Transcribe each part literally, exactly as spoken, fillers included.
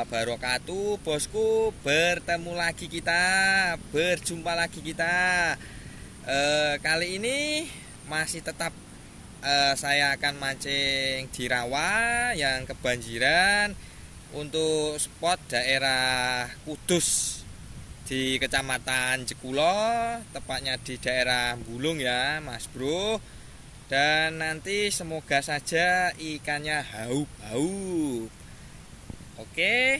wabarakatuh. Bosku, bertemu lagi kita, berjumpa lagi kita. e, Kali ini masih tetap e, saya akan mancing di rawa yang kebanjiran untuk spot daerah Kudus di Kecamatan Jekulo, tepatnya di daerah Bulung ya Mas Bro. Dan nanti semoga saja ikannya haup-haup. Oke.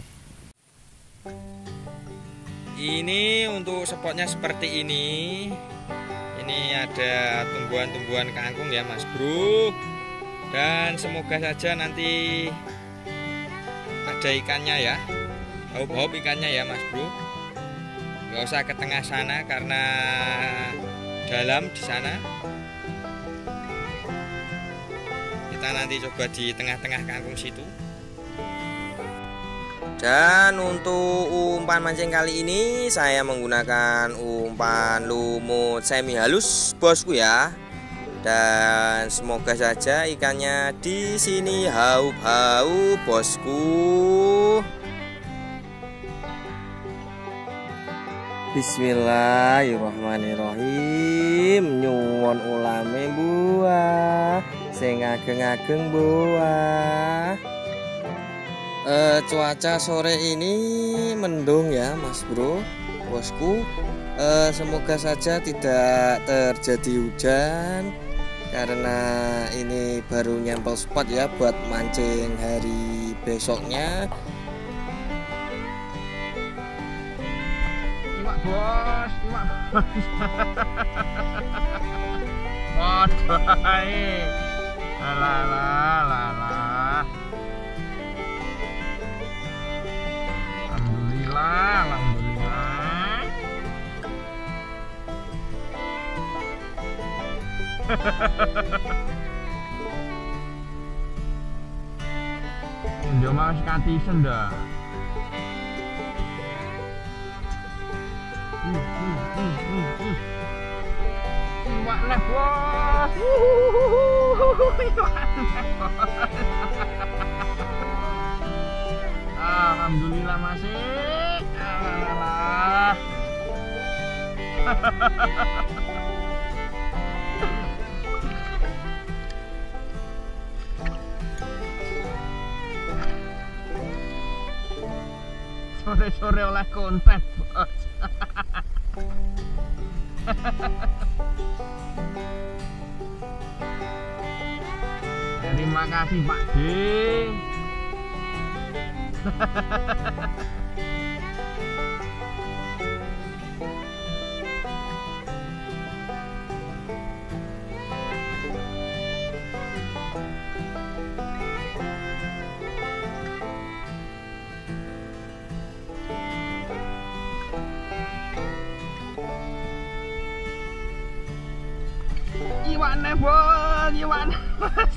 Ini untuk spotnya seperti ini. Ini ada tumbuhan-tumbuhan kangkung ya Mas Bro. Dan semoga saja nanti ada ikannya ya. Haup-haup ikannya ya Mas Bro. Gak usah ke tengah sana karena dalam di sana. Kita nanti coba di tengah-tengah kangkung situ. Dan untuk umpan mancing kali ini saya menggunakan umpan lumut semi halus bosku ya. Dan semoga saja ikannya di sini haup-haup bosku. Bismillahirrahmanirrahim. Nyuwun ulame buah sing ageng-ageng buah. E, cuaca sore ini mendung ya Mas Bro, bosku. E, semoga saja tidak terjadi hujan karena ini baru nyempel spot ya buat mancing hari besoknya. Iwak bos, iwak bos. Waduh, alah, alah, alah. Alhamdulillah, alhamdulillah. Njo mas katisen dah. Uh, uh, uh, uh, uh. Iwak neh bos. Iwak neh bos. Alhamdulillah masih. Alah. Sore-sore oleh konten bos. Terima kasih Pak D. Iwak neh bos, iwak neh bos.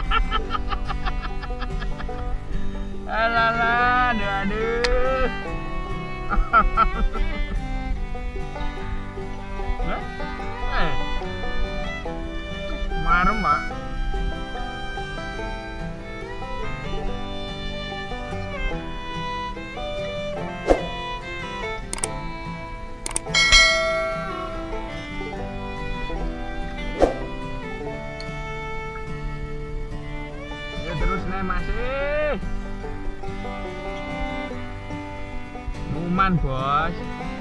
Alah, aduh, aduh. Eh, marem pak. Ya terus nih masih. Numan bos.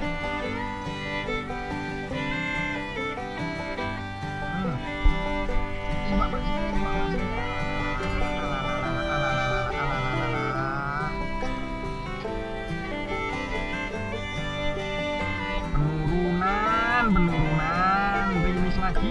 Hmm. Iwak masih, iwak masih. Penurunan, penurunan, finish lagi.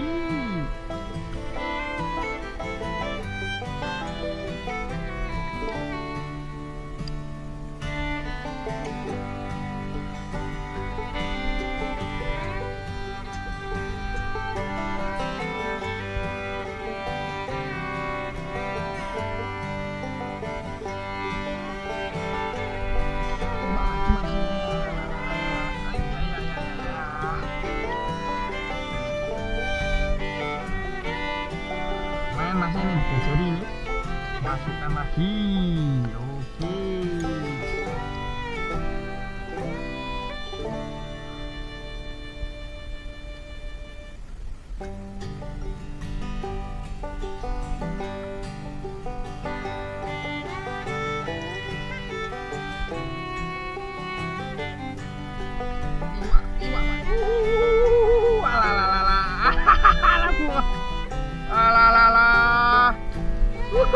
Masih ini bojori ini masukkan lagi. Oke.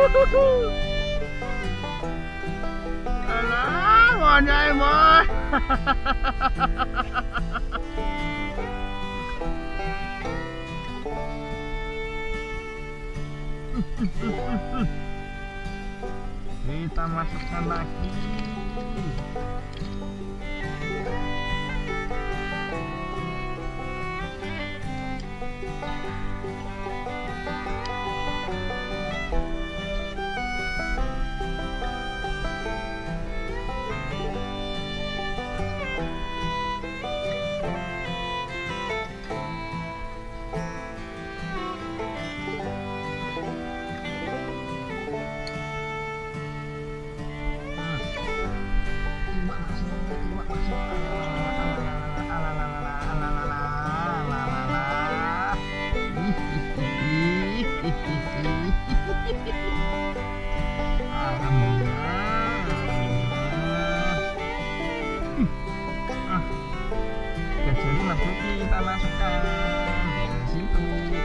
Alah, wajah bos. Kita masukkan lagi. Jadi masuk kita masukkan di situ.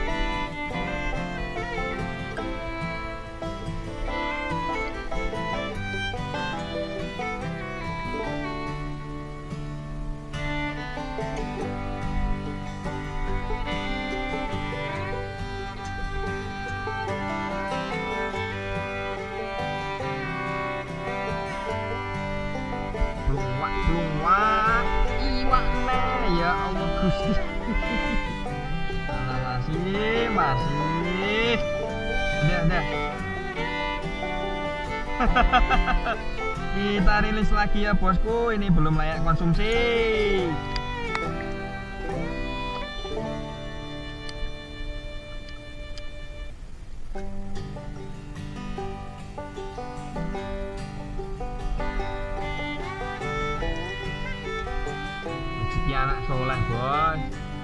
Bluwak bluwak iwak nah ya Allah Gusti. Nah, masih masih udah udah. Kita rilis lagi ya bosku, ini belum layak konsumsi. Rezeki anak soleh bos.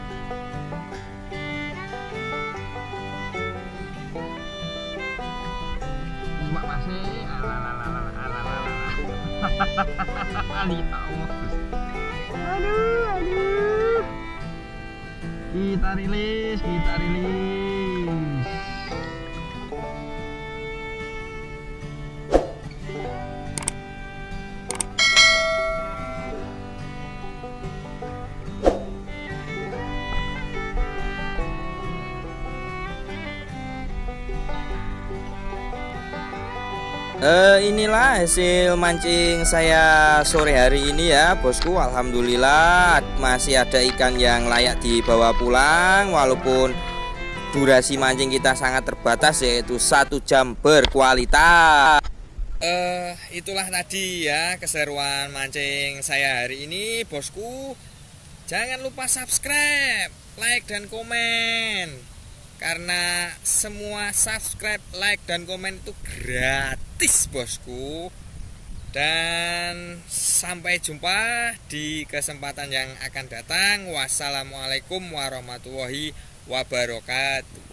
Iwak masih ya Allah. Aduh aduh. Kita rilis, kita rilis. Uh, inilah hasil mancing saya sore hari ini ya bosku. Alhamdulillah masih ada ikan yang layak dibawa pulang, walaupun durasi mancing kita sangat terbatas, yaitu satu jam berkualitas. Uh, itulah tadi ya keseruan mancing saya hari ini bosku. Jangan lupa subscribe, like dan komen, karena semua subscribe, like dan komen itu gratis bosku. Dan sampai jumpa di kesempatan yang akan datang. Wassalamualaikum warahmatullahi wabarakatuh.